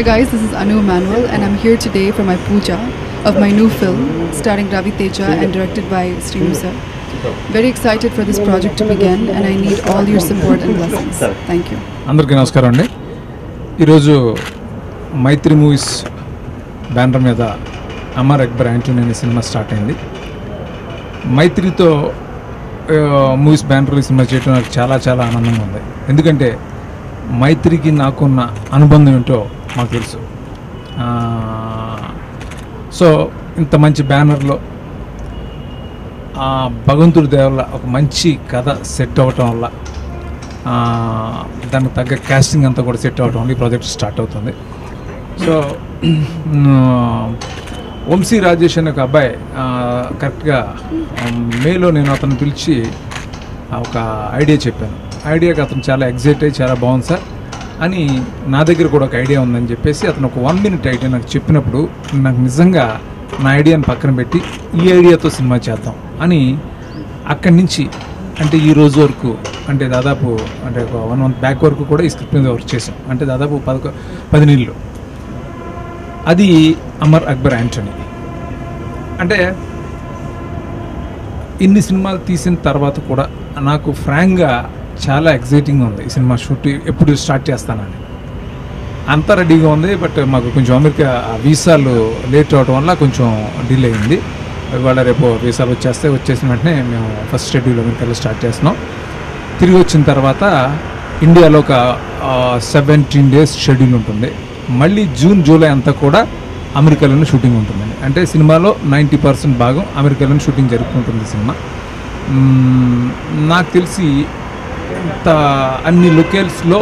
Hi guys, this is Anu Manuel and I'm here today for my puja of my new film starring Ravi Teja and directed by Srinu sir. Very excited for this project to begin and I need all your support and blessings. Thank you. అందరికీ నమస్కారం అండి. ఈరోజు మైత్రి movies banner మీద అమర్ అక్బర్ యాంటోనీ అనే సినిమా start అయింది. మైత్రితో movies బ్యానర్లో సినిమా చేయడం నాకు చాలా చాలా ఆనందంగా ఉంది. ఎందుకంటే మైత్రికి నాకున్న అనుబంధం ఏంటో మాకు తెలుసు. సో ఇంత మంచి బ్యానర్లో భగవంతుడి దయ వల్ల ఒక మంచి కథ సెట్ అవ్వటం వల్ల దానికి తగ్గ కాస్టింగ్ అంతా కూడా సెట్ అవ్వటం వల్ల ఈ ప్రాజెక్ట్ స్టార్ట్ అవుతుంది. సో వంశీ రాజేష్ అనే ఒక అబ్బాయి కరెక్ట్గా మేలో నేను అతను పిలిచి ఒక ఐడియా చెప్పాను. ఐడియాకి అతను చాలా ఎగ్జైట్ అయ్యి చాలా బాగుంది సార్ అని నా దగ్గర కూడా ఒక ఐడియా ఉందని చెప్పేసి అతను ఒక 1 minute ఐడియా నాకు చెప్పినప్పుడు నాకు నిజంగా నా ఐడియాని పక్కన పెట్టి ఈ ఐడియాతో సినిమా చేద్దాం అని అక్కడి నుంచి అంటే ఈ రోజు వరకు అంటే దాదాపు అంటే ఒక 1 month బ్యాక్ వరకు కూడా ఈ స్క్రిప్ట్ మీద వర్క్ చేసాం. అంటే దాదాపు 10 నెలలు. అది అమర్ అక్బర్ యాంటోనీ. అంటే ఇన్ని సినిమాలు తీసిన తర్వాత కూడా నాకు ఫ్రాంక్గా చాలా ఎగ్జైటింగ్గా ఉంది ఈ సినిమా షూట్ ఎప్పుడు స్టార్ట్ చేస్తానని. అంతా రెడీగా ఉంది. బట్ మాకు కొంచెం అమెరికా వీసాలు లేట్ అవడం వల్ల కొంచెం డిలే అయింది. ఇవాళ రేపు వీసాలు వచ్చేసిన వెంటనే మేము ఫస్ట్ షెడ్యూల్ అమెరికాలో స్టార్ట్ చేస్తున్నాం. తిరిగి వచ్చిన తర్వాత ఇండియాలో ఒక 17 days షెడ్యూల్ ఉంటుంది. మళ్ళీ జూన్ జూలై అంతా కూడా అమెరికాలోనే షూటింగ్ ఉంటుందండి. అంటే సినిమాలో 90% భాగం అమెరికాలోనే షూటింగ్ జరుపుకుంటుంది సినిమా. నాకు తెలిసి అన్ని లొకేషన్స్లో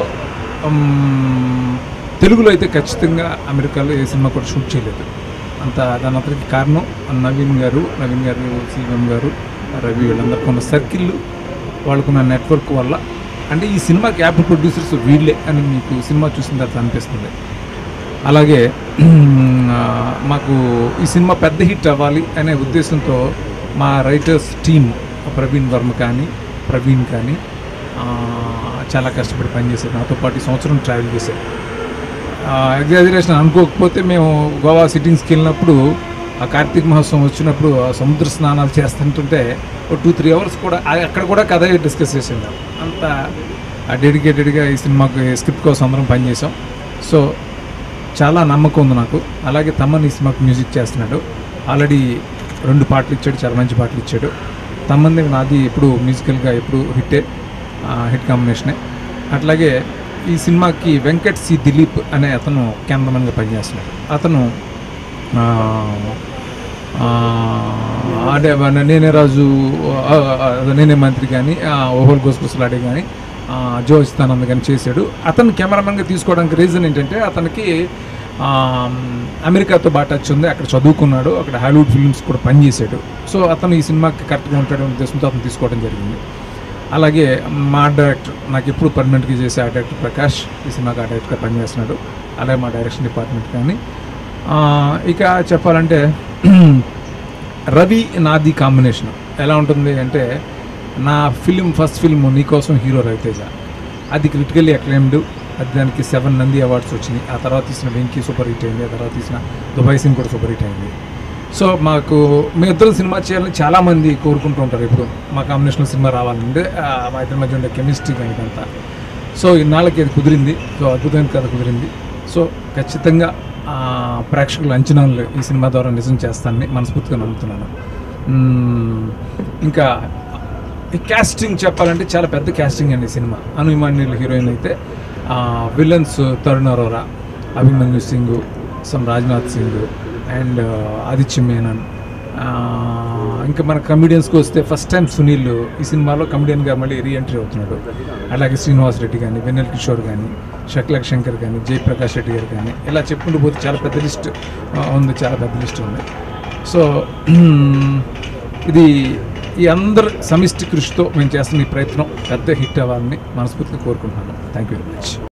తెలుగులో అయితే ఖచ్చితంగా అమెరికాలో ఏ సినిమా కూడా షూట్ చేయలేదు. దాని అంతటికి కారణం నవీన్ గారు సీఎం గారు రవి వీళ్ళందరికీ ఉన్న సర్కిల్ వాళ్ళకున్న నెట్వర్క్ వల్ల. అంటే ఈ సినిమా క్యాపిటల్ ప్రొడ్యూసర్స్ వీళ్ళే అని మీకు సినిమా చూసిన తర్వాత అనిపిస్తుంది. అలాగే మాకు ఈ సినిమా పెద్ద హిట్ అవ్వాలి అనే ఉద్దేశంతో మా రైటర్స్ టీమ్ ప్రవీణ్ వర్మ కానీ ప్రవీణ్ కానీ చాలా కష్టపడి పనిచేశారు. నాతో పాటు ఈ సంవత్సరం ట్రావెల్ చేశారు. ఎగ్జాజరేషన్ అనుకోకపోతే మేము గోవా సిట్టింగ్స్కి వెళ్ళినప్పుడు ఆ కార్తీక మహోత్సవం వచ్చినప్పుడు సముద్ర స్నానాలు చేస్తుంటుంటే ఒక 2-3 hours కూడా అక్కడ కూడా కథ డిస్కస్ చేసిందాం. అంత డెడికేటెడ్గా ఈ సినిమాకి స్క్రిప్ట్ కోసం అందరం పనిచేసాం. సో చాలా నమ్మకం ఉంది నాకు. అలాగే తమ్మన్ ఈ సినిమాకి మ్యూజిక్ చేస్తున్నాడు. ఆల్రెడీ 2 పాటలు ఇచ్చాడు, చాలా మంచి పాటలు ఇచ్చాడు. తమ్మన్ నాది ఎప్పుడు మ్యూజికల్గా ఎప్పుడు హిట్ కాంబినేషనే. అట్లాగే ఈ సినిమాకి వెంకట్ సి దిలీప్ అనే అతను కెమెరామెన్గా పనిచేస్తున్నాడు. అతను అంటే నేనే రాజు నేనే మంత్రి కానీ ఓహోల్ గోసులాడే కానీ జోయిస్తానంద కానీ చేశాడు. అతను కెమెరామెన్గా తీసుకోవడానికి రీజన్ ఏంటంటే అతనికి అమెరికాతో బాగా టచ్ ఉంది. అక్కడ చదువుకున్నాడు, అక్కడ హాలీవుడ్ ఫిల్మ్స్ కూడా పనిచేశాడు. సో అతను ఈ సినిమాకి కరెక్ట్గా ఉంటాడు ఉద్దేశంతో అతను తీసుకోవడం జరిగింది. అలాగే మా డైరెక్టర్ నాకు ఎప్పుడు పర్మనెంట్గా చేసే ఆ డైరెక్టర్ ప్రకాష్ ఈ సినిమాకి ఆ డైరెక్టర్గా పనిచేస్తున్నాడు. అలాగే మా డైరెక్షన్ డిపార్ట్మెంట్ కానీ ఇక చెప్పాలంటే రవి నాది కాంబినేషన్ ఎలా ఉంటుంది అంటే నా first film Neekosam hero Ravi Teja అది క్రిటికల్లీ అక్లైమ్డ్. అది దానికి 7 నంది అవార్డ్స్ వచ్చినాయి. ఆ తర్వాత తీసిన వెంకీ సూపర్ హిట్ అయింది. ఆ తర్వాత తీసిన దుబాయ్ సింగ్ కూడా సూపర్ హిట్ అయింది. సో మీ ఇద్దరు సినిమా చేయాలని చాలామంది కోరుకుంటూ ఉంటారు. ఇప్పుడు మా కాంబినేషన్లో సినిమా రావాలంటే మా ఇద్దరి మధ్య ఉండే కెమిస్ట్రీ కానీ ఇదంతా. సో ఇన్నాళ్ళకి అది కుదిరింది. సో అద్భుతమైన కథ కుదిరింది. సో ఖచ్చితంగా ప్రేక్షకుల అంచనాలు ఈ సినిమా ద్వారా నిజం చేస్తానని మనస్ఫూర్తిగా నమ్ముతున్నాను. ఇంకా ఈ క్యాస్టింగ్ చెప్పాలంటే చాలా పెద్ద క్యాస్టింగ్ అండి ఈ సినిమా. అనుమాన్యుల హీరోయిన్ అయితే విలన్స్ తరుణ్ అరోరా, అభిమన్యు సింగ్, రాజ్నాథ్ సింగ్ అండ్ ఆదిత్య మేనన్. ఇంకా మన కమెడియన్స్కి వస్తే ఫస్ట్ టైం సునీల్ ఈ సినిమాలో కమెడియన్గా మళ్ళీ రీఎంట్రీ అవుతున్నాడు. అలాగే శ్రీనివాస్ రెడ్డి కానీ, వెన్నెల్ కిషోర్ కానీ, శక్లక్ శంకర్ కానీ, జయప్రకాష్ రెడ్డి గారు కానీ ఇలా చెప్పుకుంటూ పోతే చాలా పెద్ద లిస్ట్ ఉంది. సో ఇది ఈ అందరు సమిష్టి కృషితో మేము చేస్తున్న ఈ ప్రయత్నం పెద్ద హిట్ అవ్వాలని మనస్ఫూర్తిగా కోరుకుంటున్నాను. Thank you very much.